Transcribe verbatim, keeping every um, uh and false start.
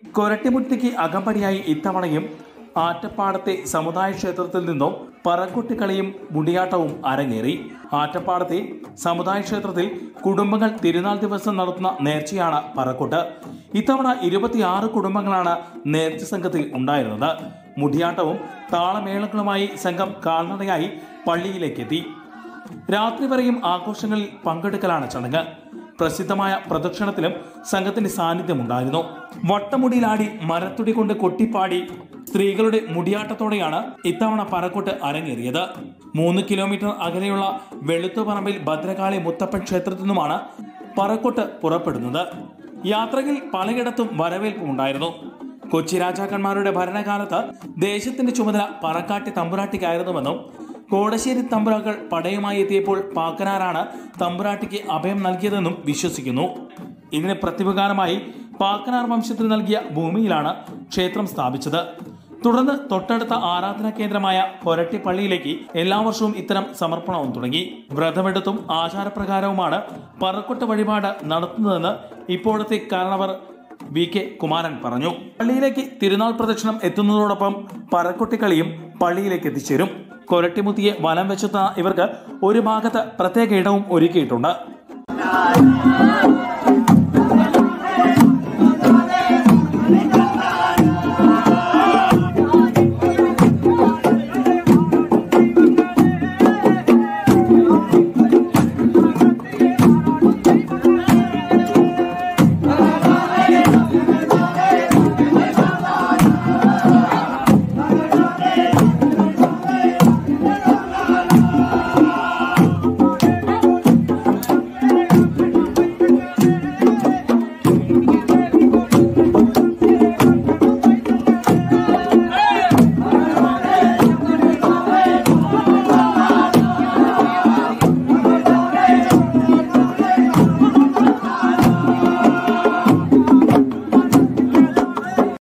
കൊരട്ടിമുട്ടിക്ക് അകമ്പടിയായി ഇത്തവണയും ആറ്റപ്പാടത്തെ സമുദായ ക്ഷേത്രത്തിൽ നിന്നും പറക്കുട്ടിക്കളിയും മുടിയാട്ടവും അരങ്ങേറി. ആറ്റപ്പാടത്തെ സമുദായ ക്ഷേത്രത്തിൽ കുടുംബങ്ങൾ തിരുനാൾ ദിവസം നടത്തുന്ന നേർച്ചയാണ് പറക്കുട്ട്. ഇത്തവണ ഇരുപത്തിയാറ് കുടുംബങ്ങളാണ് നേർച്ച സംഘത്തിൽ ഉണ്ടായിരുന്നത്. മുടിയാട്ടവും താളമേളങ്ങളുമായി സംഘം കാൽനടയായി പള്ളിയിലേക്കെത്തി. രാത്രി വരെയും ആഘോഷങ്ങളിൽ പങ്കെടുക്കലാണ് ചടങ്ങ്. പ്രസിദ്ധമായ പ്രദക്ഷിണത്തിലും സംഘത്തിന്റെ സാന്നിധ്യമുണ്ടായിരുന്നു. വട്ടമുടിയിലാടി മരത്തുടി കൊണ്ട് കൊട്ടിപ്പാടി സ്ത്രീകളുടെ മുടിയാട്ടത്തോടെയാണ് ഇത്തവണ പറക്കുട്ട് അരങ്ങേറിയത്. മൂന്ന് കിലോമീറ്റർ അകലെയുള്ള വെളുത്തുപറമ്പിൽ ഭദ്രകാളി മുത്തപ്പൻ ക്ഷേത്രത്തിൽ നിന്നുമാണ് പറക്കുട്ട് പുറപ്പെടുന്നത്. യാത്രയിൽ പലയിടത്തും വരവേൽപ്പുണ്ടായിരുന്നു. കൊച്ചി രാജാക്കന്മാരുടെ ഭരണകാലത്ത് ദേശത്തിന്റെ ചുമതല പറക്കാട്ടി തമ്പുരാട്ടിക്കായിരുന്നുവെന്നും കോടശ്ശേരി തമ്പുരാക്കൾ പടയുമായി എത്തിയപ്പോൾ പാക്കനാരാണ് തമ്പുരാട്ടിക്ക് അഭയം നൽകിയതെന്നും വിശ്വസിക്കുന്നു. ഇതിന് പ്രത്യുപകാരമായി പാക്കനാർ വംശത്തിന് നൽകിയ ഭൂമിയിലാണ് ക്ഷേത്രം സ്ഥാപിച്ചത്. തുടർന്ന് തൊട്ടടുത്ത ആരാധനാ കേന്ദ്രമായ കൊരട്ടി പള്ളിയിലേക്ക് എല്ലാ വർഷവും ഇത്തരം സമർപ്പണവും തുടങ്ങി. വ്രതമെടുത്തും ആചാരപ്രകാരവുമാണ് പറക്കുട്ട് വഴിപാട് നടത്തുന്നതെന്ന് ഇപ്പോഴത്തെ കാരണവർ വി കെ കുമാരൻ പറഞ്ഞു. പള്ളിയിലേക്ക് തിരുനാൾ പ്രദക്ഷിണം എത്തുന്നതോടൊപ്പം പറക്കുട്ടിക്കളിയും പള്ളിയിലേക്ക് എത്തിച്ചേരും. കൊരട്ടിമുത്തിയെ വലം വെച്ചെത്തുന്ന ഇവർക്ക് ഒരു ഭാഗത്ത് പ്രത്യേക ഇടവും ഒരുക്കിയിട്ടുണ്ട്.